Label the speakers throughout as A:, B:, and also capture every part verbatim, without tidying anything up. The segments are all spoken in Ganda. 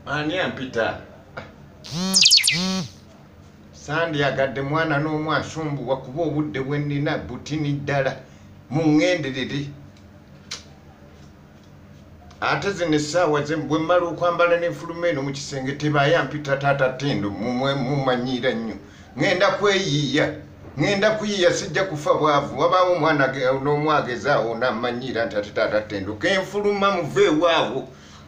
A: Ani ampita Sandi agadde mwana n'omwasumbu wakuba obudde bwennina butini ddala mu ŋŋenderere. Ate zino essaawa ze bwe mmala okwambala n'enfuluma eno mu kisenge tebaaye ampita taata Ttendo mumanyiira nnyo. Ŋŋenda kweyiiya ŋŋenda kuyiiya sijja kufa bwavu. Wabaawo omwana n'omwagezaawo n'amanyiira nti ate taata Ttendo kenfuluma muveewaawo.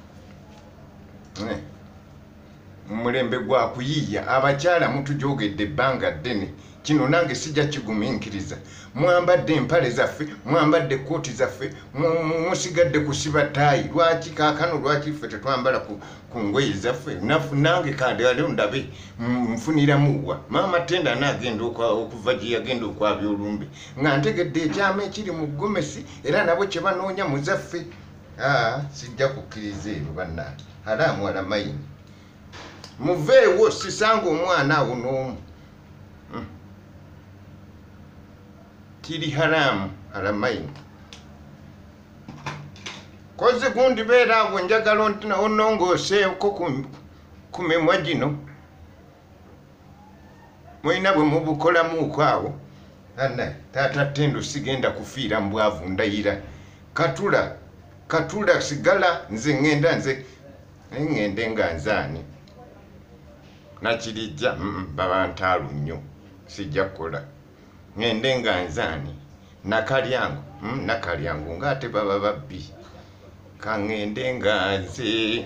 A: Mulembe gwa kuyiiya abakyala mutujogedde ebbanga ddene kino nange sijja kigumiikiriza. Mwambadde empale zaffe, mwambadde kooti zaffe, musigadde kusiba ttaayi. Lwaki kaakano lwaki ffe tetwambala ku ngoye zaffe? Nange kandalo ndabe nfuniramu wa. Maama Ttendo anaagenda okuva gye yagenda okwabya olumbe nga ntegedde ekyama ekiri mu Gomesi era nabo kye banoonya mu zaffe. Aa sijja kukkiriza ebyo bannange. Halaamu wala mayini. Muveewo sisanga omwana awo n'omu. Kiri haramu halamaini. Koze gundi beera awo njagala onongoseeko ku mimwa gino. Mulina bwe mubukolamuuko awo. Anna taata Ttendo sigenda kufiira mu bwavu ndayira. Katula katula sigala nze ŋŋenda nze ŋŋende nga nzaani. Nakirijja baba ntaalu nnyo sijja kukola. Ŋŋende nga nzaani nakalyango nakalyango ng'ate baba babbi. Ka ŋŋende nga nze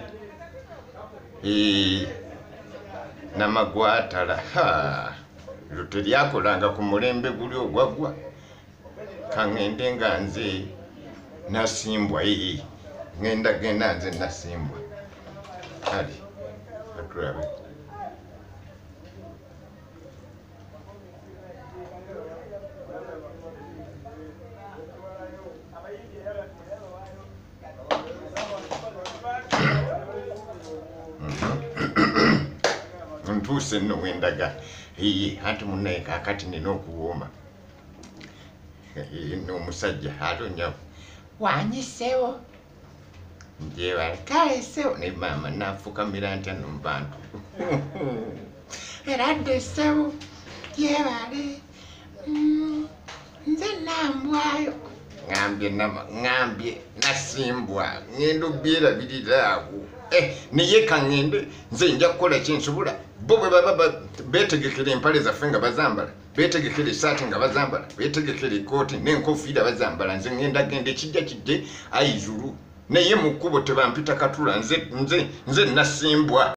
A: Namagwatala lyo teryakolanga ku mulembe guli ogwaggwa. Ka ŋŋende nga nze Nasimbwa ŋŋenda genda nze Nasimbwa. Kale atulabe. Ntuuse nno wendaga eye anti munnaye kaakati nina okuwooma. N'omusajja atonya wanyiseewo njeebala kale seewo ne maama naafukamira ntya no mu bantu. Era dde seewo jeebale nze Nambwayo ngambye ngambye Nasimbwa ŋŋenda obyerabirira awo. Naye ka ŋŋende nze nja kukola kyensobola. Bo bwe baba beetegekera empale zaffe nga bazambala, beetegekera essaati nga bazambala, beetegekera ekkooti n'enkofiira bazambala, nze ŋŋenda genda ekijja kijje ayizulu. Naye mu kkubo tebampita katula nze nze nze Nasimbwa.